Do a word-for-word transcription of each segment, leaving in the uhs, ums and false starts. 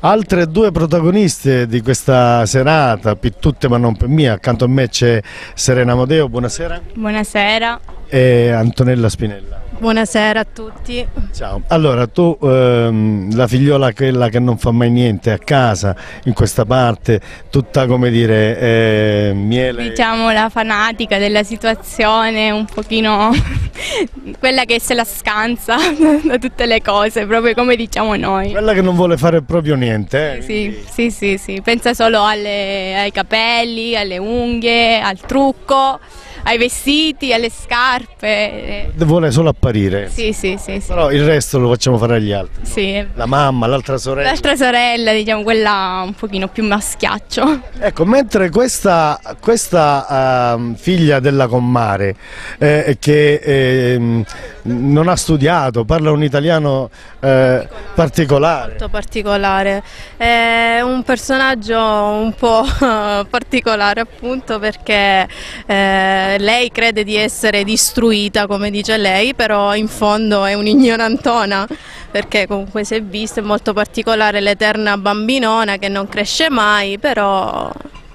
Altre due protagoniste di questa serata, per tutte ma non per me, accanto a me c'è Serena Amodeo, buonasera. Buonasera. E Antonella Spinella. Buonasera a tutti. Ciao, allora tu, ehm, la figliola quella che non fa mai niente a casa, in questa parte, tutta come dire, eh, miele. Diciamo la fanatica della situazione, un pochino quella che se la scansa da tutte le cose, proprio come diciamo noi. Quella che non vuole fare proprio niente. Eh? Sì, sì, sì, sì, pensa solo alle, ai capelli, alle unghie, al trucco, ai vestiti, alle scarpe. Vuole solo apparire. Sì, sì, sì, sì. Però il resto lo facciamo fare agli altri. Sì. La mamma, l'altra sorella. L'altra sorella, diciamo, quella un pochino più maschiaccio. Ecco, mentre questa, questa uh, figlia della Commare, eh, che eh, non ha studiato, parla un italiano eh, particolare. Molto particolare. È un personaggio un po' particolare, appunto, perché eh, lei crede di essere distruita, come dice lei, però in fondo è un'ignorantona, perché comunque si è vista, è molto particolare, l'eterna bambinona che non cresce mai, però...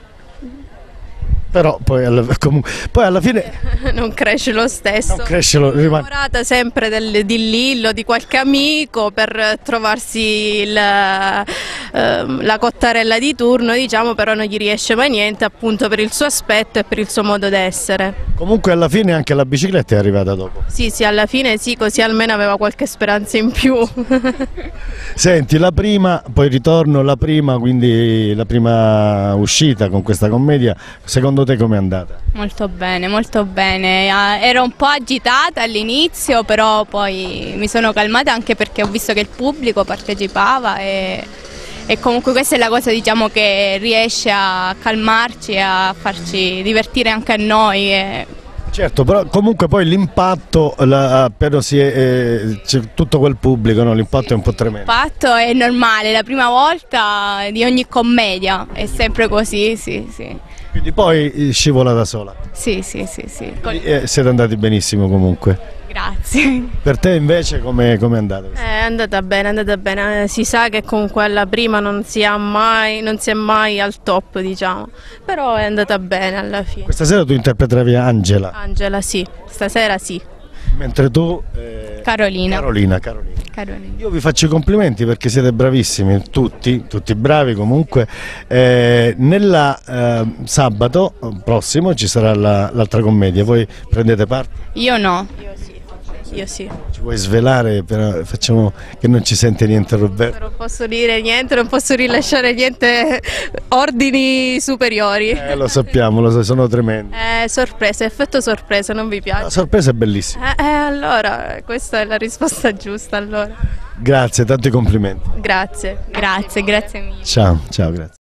Però poi alla, comunque, poi alla fine non cresce lo stesso. Non cresce lo, rimane... Innamorata sempre del, di Lillo, di qualche amico, per trovarsi il, eh, la cottarella di turno, diciamo, però non gli riesce mai niente, appunto per il suo aspetto e per il suo modo d'essere. Comunque alla fine anche la bicicletta è arrivata dopo. Sì, sì, alla fine sì, così almeno aveva qualche speranza in più. Senti, la prima, poi ritorno, la prima, quindi la prima uscita con questa commedia, secondo te com'è andata? Molto bene, molto bene. Ero un po' agitata all'inizio, però poi mi sono calmata anche perché ho visto che il pubblico partecipava e, e comunque questa è la cosa, diciamo, che riesce a calmarci e a farci divertire anche a noi. E... Certo, però comunque poi l'impatto, appena si è, eh, c'è tutto quel pubblico, no? L'impatto sì, è un po' tremendo. L'impatto è normale, la prima volta di ogni commedia, è sempre così, sì, sì. Quindi poi scivola da sola. Sì, sì, sì, sì. E siete andati benissimo comunque. Grazie. Per te invece come è andata? È andata bene, è andata bene. Si sa che comunque alla prima non si, ha mai, non si è mai al top, diciamo. Però è andata bene alla fine. Questa sera tu interpretavi Angela. Angela, sì. Stasera sì. Mentre tu... Eh, Carolina. Carolina, Carolina. Carolina. Io vi faccio i complimenti perché siete bravissimi, tutti, tutti bravi comunque. Eh, nella eh, sabato prossimo ci sarà l'altra commedia, voi prendete parte? Io no. Io sì. Io sì. Ci puoi svelare, però facciamo che non ci sente niente Roberto? Non posso dire niente, non posso rilasciare niente, ordini superiori. Eh, lo sappiamo, lo so, sono tremendi. Eh, sorpresa, effetto sorpresa, non vi piace? La sorpresa è bellissima. Eh, eh, allora, questa è la risposta giusta, allora. Grazie, tanti complimenti. Grazie. Grazie, grazie mille. Ciao, ciao, grazie.